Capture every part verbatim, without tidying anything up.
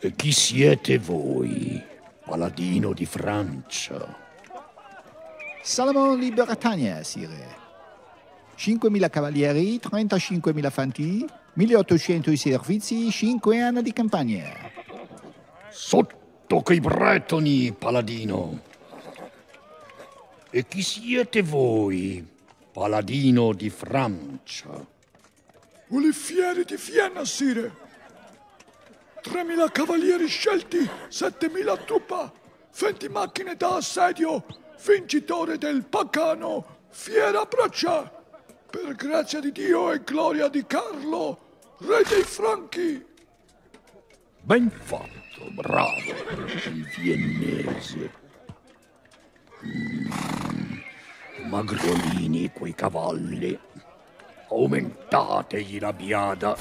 E chi siete voi, paladino di Francia? Salomon di Bretagne, sire. cinquemila cavalieri, trentacinquemila fanti, milleottocento i servizi, cinque anni di campagna. Sotto coi bretoni, paladino. E chi siete voi, paladino di Francia? Olifieri di Vienna, sire. Tremila cavalieri scelti, settemila truppa, venti macchine da assedio, vincitore del Pagano, fiera braccia, per grazia di Dio e gloria di Carlo, re dei Franchi. Ben fatto, bravo, il viennese. Mm, magrolini quei cavalli, aumentategli la biada.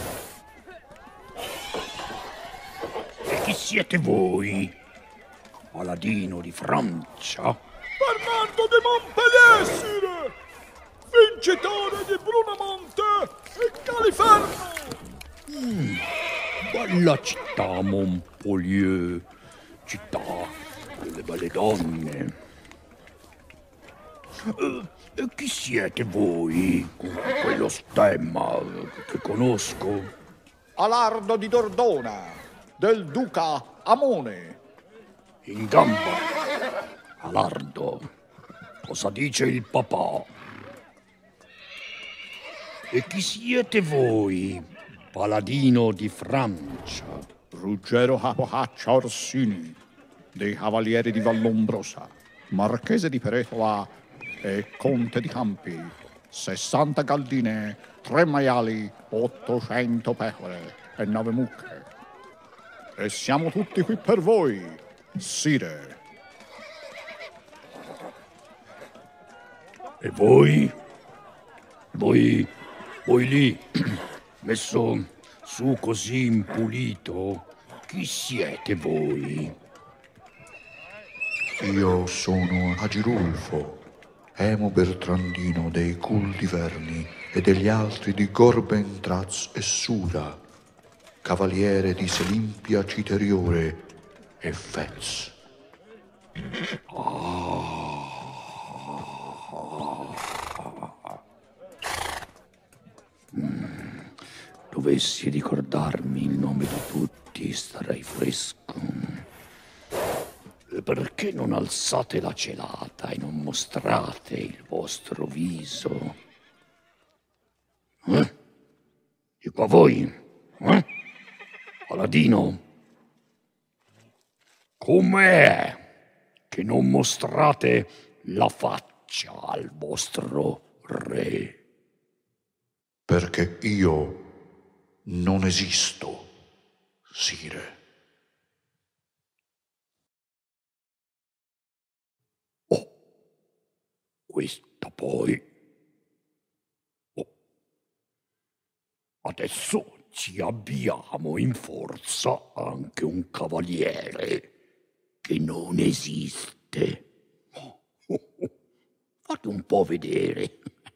E chi siete voi, paladino di Francia? Fernando di Montpellier, sire, vincitore di Brunamonte e Califerno. Mm, bella città Montpellier, città delle belle donne. E, e chi siete voi con quello stemma che conosco? Alardo di Dordona, del duca Amone. In gamba. Alardo, cosa dice il papà? E chi siete voi, paladino di Francia? Ruggero Capocaccia Orsini, dei Cavalieri di Vallombrosa, marchese di Peretola e conte di Campi, sessanta galline, tre maiali, ottocento pecore e nove mucche. E siamo tutti qui per voi, sire. E voi? Voi, voi lì, messo su così impulito, chi siete voi? Io sono Agirulfo, Emo Bertrandino dei Culdiverni e degli altri di Gorben, Traz e Sura, cavaliere di Selimpia Citeriore e Fez. Ah. Mm. Dovessi ricordarmi il nome di tutti, starei fresco. E perché non alzate la celata e non mostrate il vostro viso? Eh? Dico a voi, eh? Paladino, com'è che non mostrate la faccia al vostro re? Perché io non esisto, sire. Oh, questa poi. Oh. Adesso ci abbiamo in forza anche un cavaliere che non esiste. Oh, oh, oh. Fate un po' vedere.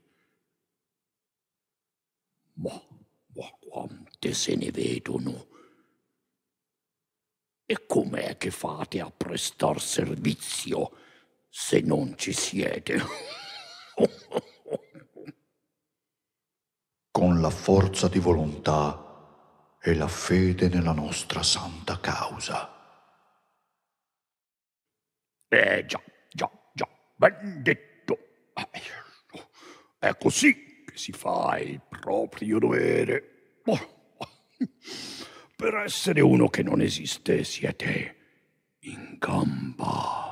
Ma, ma quante se ne vedono? E com'è che fate a prestar servizio se non ci siete? Con la forza di volontà e la fede nella nostra santa causa. Eh già, già, già, ben detto. È così che si fa il proprio dovere. Per essere uno che non esiste siete in gamba.